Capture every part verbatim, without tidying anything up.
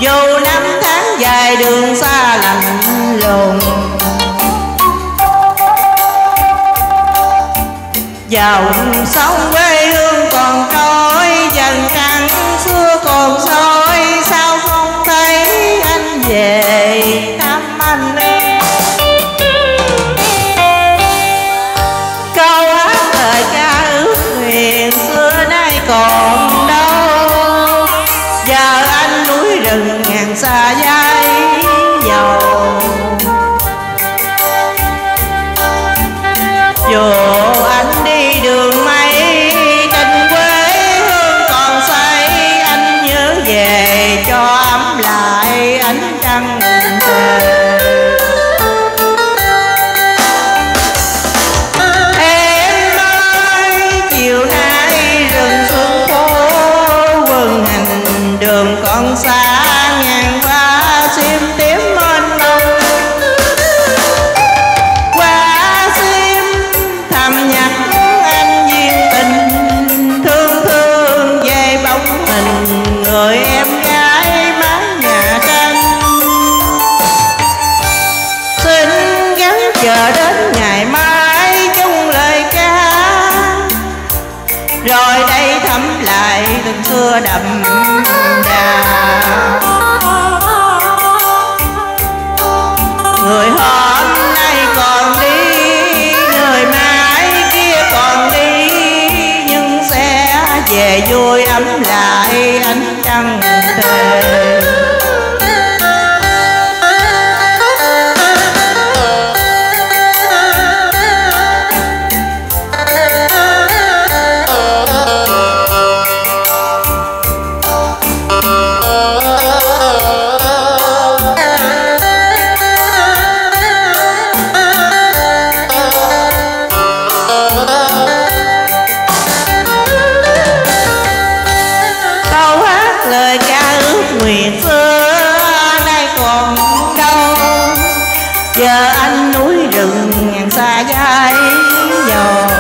dù năm tháng dài đường xa lạnh lùng. Dòng sông quê hương còn trôi, dần trăng xưa còn soi, sao không thấy anh về thăm anh. Câu hát lời ca ước nguyện xưa nay còn đâu, giờ anh núi rừng ngàn xa dãi dầu. Dù anh đi đường mây, tình quê hương còn say, anh nhớ về cho ấm lại ánh trăng thề. Em nói chiều nay rừng xuân phố, quần hành đường còn xa, ngàn hoa sim tím mênh mông. Người em gái mái nhà tranh, xin gắng chờ đến ngày mai chung lời ca, rồi đây thăm lại từng xưa đậm đà. Người hôm nay còn đi, người mai kia còn đi, nhưng sẽ về vui ấm lại ánh trăng thề. Lời ca ước nguyện xưa nay còn đâu, giờ anh núi rừng ngàn xa dãi dầu.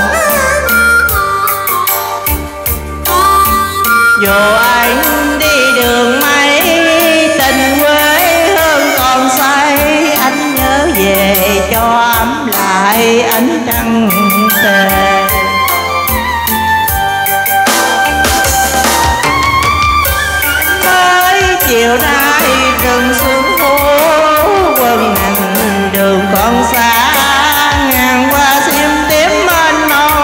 Dù anh đi đường mây, tình quê hương còn say, anh nhớ về cho ấm lại ánh trăng thề. Chiều nay rừng xuân phố, quần hành đường còn xa, ngàn hoa sim tím mênh mông.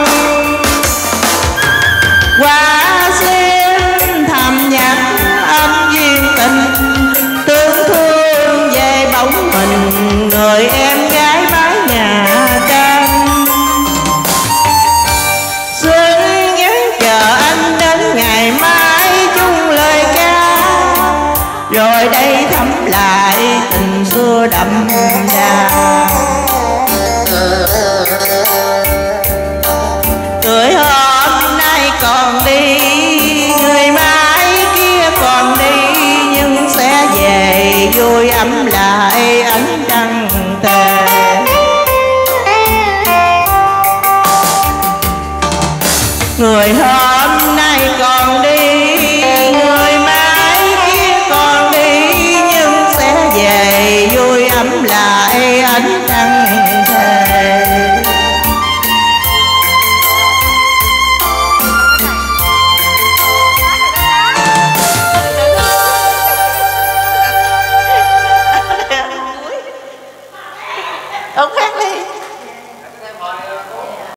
Hoa sim thầm nhắc âm duyên tình, tương thương về bóng hình người em gái mái nhà tranh. Xin gắng chờ anh đến ngày mai chung lời ca, rồi đây thăm lại tình xưa đậm đà.